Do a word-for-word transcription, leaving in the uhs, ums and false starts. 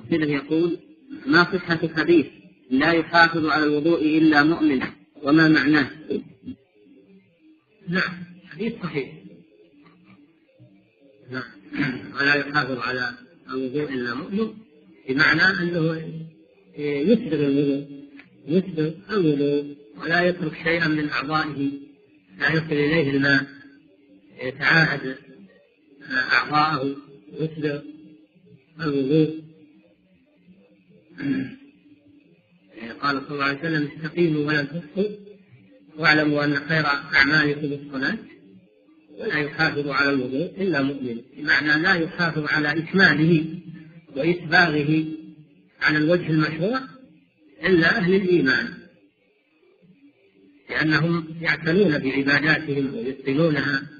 كده يقول: ما صحة حديث لا يحافظ على الوضوء إلا مؤمن وما معناه؟ نعم، حديث صحيح. نعم، ولا يحافظ على الوضوء إلا مؤمن، بمعنى أنه يسبغ الوضوء يسبغ الوضوء ولا يترك شيئا من أعضائه لا يصل إليه الماء، يتعاهد أعضاءه يسبغ الوضوء. قال صلى الله عليه وسلم: استقيموا ولا تخطئوا واعلموا أن خير أعمالكم الصلاة. ولا يحافظ على الوضوء إلا مؤمن، بمعنى لا يحافظ على إكماله وإسباغه على الوجه المشروع إلا أهل الإيمان، لأنهم يعتنون بعباداتهم ويتقنونها